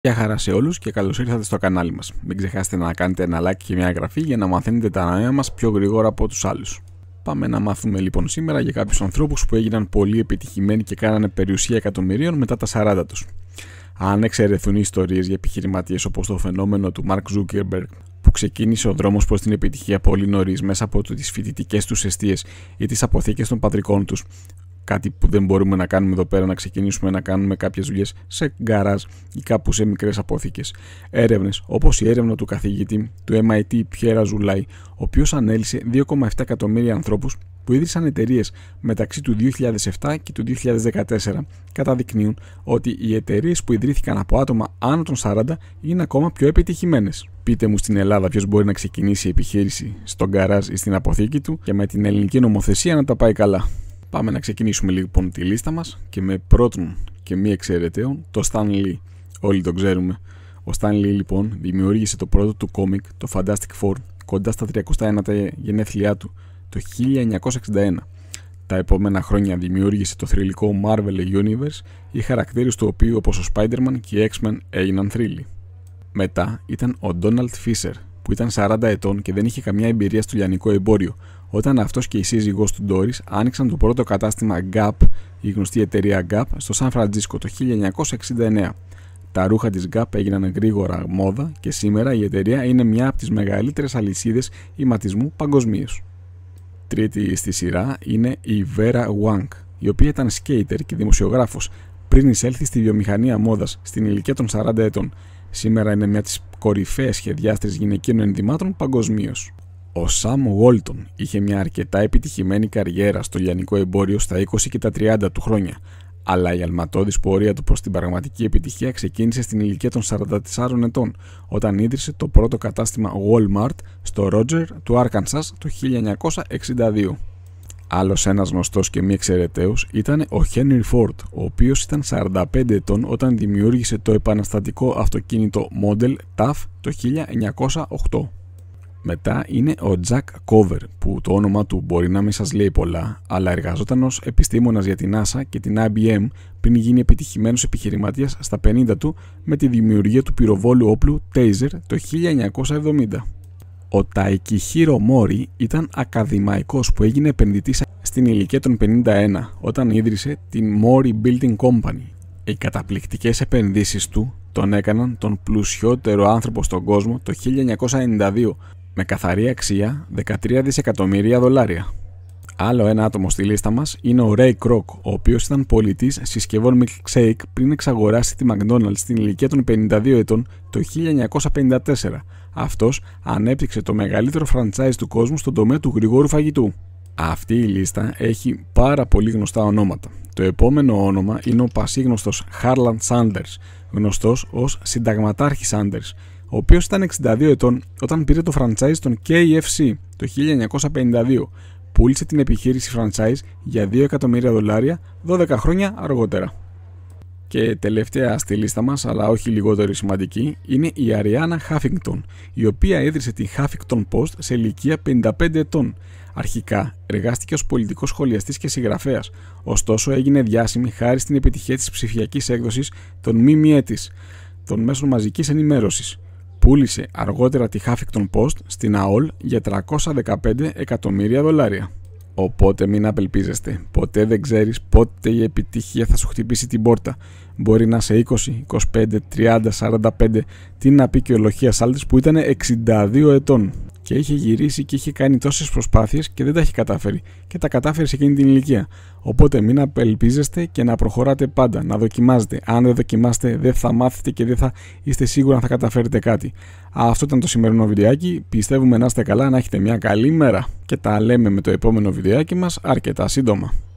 Γεια χαρά σε όλους και καλώς ήρθατε στο κανάλι μας. Μην ξεχάσετε να κάνετε ένα like και μια εγγραφή για να μαθαίνετε τα νέα μας πιο γρήγορα από τους άλλους. Πάμε να μάθουμε λοιπόν σήμερα για κάποιους ανθρώπους που έγιναν πολύ επιτυχημένοι και κάνανε περιουσία εκατομμυρίων μετά τα 40 τους. Αν εξαιρεθούν οι ιστορίες για επιχειρηματίες όπως το φαινόμενο του Mark Zuckerberg, που ξεκίνησε ο δρόμος προς την επιτυχία πολύ νωρίς μέσα από τις φοιτητικές τους εστίες ή τις αποθήκες των πατρικών τους, κάτι που δεν μπορούμε να κάνουμε εδώ πέρα, να ξεκινήσουμε να κάνουμε κάποιες δουλειές σε γκαράζ ή κάπου σε μικρές αποθήκες. Έρευνες όπως η έρευνα του καθηγητή του MIT Pierre Azoulay, ο οποίος ανέλυσε 2,7 εκατομμύρια ανθρώπους που ίδρυσαν εταιρείες μεταξύ του 2007 και του 2014, καταδεικνύουν ότι οι εταιρείες που ιδρύθηκαν από άτομα άνω των 40 είναι ακόμα πιο επιτυχημένες. Πείτε μου στην Ελλάδα ποιος μπορεί να ξεκινήσει επιχείρηση στον γκαράζ ή στην αποθήκη του και με την ελληνική νομοθεσία να τα πάει καλά. Πάμε να ξεκινήσουμε λοιπόν τη λίστα μας και με πρώτον και μη εξαιρεταίον το Stan Lee. Όλοι τον ξέρουμε. Ο Stan Lee λοιπόν δημιούργησε το πρώτο του κόμικ, το Fantastic Four, κοντά στα 301 γενέθλιά του το 1961. Τα επόμενα χρόνια δημιούργησε το θρυλικό Marvel Universe, οι χαρακτήρες του οποίου όπως ο Spider-Man και οι X-Men έγιναν θρύλοι. Μετά ήταν ο Donald Fisher, που ήταν 40 ετών και δεν είχε καμιά εμπειρία στο λιανικό εμπόριο, όταν αυτός και η σύζυγός του Doris άνοιξαν το πρώτο κατάστημα Gap, η γνωστή εταιρεία Gap, στο Σαν Φραντζίσκο το 1969. Τα ρούχα της Gap έγιναν γρήγορα μόδα και σήμερα η εταιρεία είναι μια από τις μεγαλύτερες αλυσίδες ηματισμού παγκοσμίως. Τρίτη στη σειρά είναι η Vera Wang, η οποία ήταν σκέιτερ και δημοσιογράφος πριν εισέλθει στη βιομηχανία μόδας στην ηλικία των 40 ετών. Σήμερα είναι μια από τις κορυφαίες σχεδιάστρες γυναικείων ενδυμάτων παγκοσμίως. Ο Sam Walton είχε μια αρκετά επιτυχημένη καριέρα στο λιανικό εμπόριο στα 20 και τα 30 του χρόνια, αλλά η αλματώδης πορεία του προς την πραγματική επιτυχία ξεκίνησε στην ηλικία των 44 ετών, όταν ίδρυσε το πρώτο κατάστημα Walmart στο Roger του Arkansas το 1962. Άλλος ένας γνωστός και μη εξαιρεταίος ήταν ο Henry Ford, ο οποίος ήταν 45 ετών όταν δημιούργησε το επαναστατικό αυτοκίνητο Model TAF το 1908. Μετά είναι ο Jack Cover, που το όνομα του μπορεί να μην σας λέει πολλά, αλλά εργαζόταν ως επιστήμονας για την NASA και την IBM πριν γίνει επιτυχημένος επιχειρηματίας στα 50 του με τη δημιουργία του πυροβόλου όπλου Taser το 1970. Ο Taikihiro Mori ήταν ακαδημαϊκός που έγινε επενδυτής στην ηλικία των 51 όταν ίδρυσε την Mori Building Company. Οι καταπληκτικές επενδύσεις του τον έκαναν τον πλουσιότερο άνθρωπο στον κόσμο το 1992 με καθαρή αξία 13 δισεκατομμύρια δολάρια. Άλλο ένα άτομο στη λίστα μας είναι ο Ray Kroc, ο οποίος ήταν πολιτής συσκευών milkshake πριν εξαγοράσει τη McDonald's στην ηλικία των 52 ετών το 1954. Αυτός ανέπτυξε το μεγαλύτερο franchise του κόσμου στον τομέα του γρηγόρου φαγητού. Αυτή η λίστα έχει πάρα πολύ γνωστά ονόματα. Το επόμενο όνομα είναι ο πασίγνωστος Harland Sanders, γνωστός ως συνταγματάρχης Sanders, ο οποίος ήταν 62 ετών όταν πήρε το franchise των KFC το 1952. Πούλησε την επιχείρηση franchise για 2 εκατομμύρια δολάρια 12 χρόνια αργότερα. Και τελευταία στη λίστα μας, αλλά όχι λιγότερο σημαντική, είναι η Arianna Huffington, η οποία ίδρυσε τη Huffington Post σε ηλικία 55 ετών. Αρχικά εργάστηκε ως πολιτικός σχολιαστής και συγγραφέας, ωστόσο έγινε διάσημη χάρη στην επιτυχία της ψηφιακής έκδοσης των ΜΜΕ της, των μέσων μαζικής ενημέρωσης. Πούλησε αργότερα τη Huffington Post στην AOL για 315 εκατομμύρια δολάρια. Οπότε μην απελπίζεστε, ποτέ δεν ξέρεις πότε η επιτυχία θα σου χτυπήσει την πόρτα. Μπορεί να είσαι 20, 25, 30, 45, τι να πει και ο Λοχίας Άλτης που ήταν 62 ετών και είχε γυρίσει και είχε κάνει τόσες προσπάθειες και δεν τα έχει καταφέρει και τα κατάφερε σε εκείνη την ηλικία. Οπότε μην απελπίζεστε και να προχωράτε πάντα, να δοκιμάζετε. Αν δεν δοκιμάσετε δεν θα μάθετε και δεν θα είστε σίγουροι αν θα καταφέρετε κάτι. Αυτό ήταν το σημερινό βιντεάκι, πιστεύουμε να είστε καλά, να έχετε μια καλή μέρα και τα λέμε με το επόμενο βιντεάκι μας αρκετά σύντομα.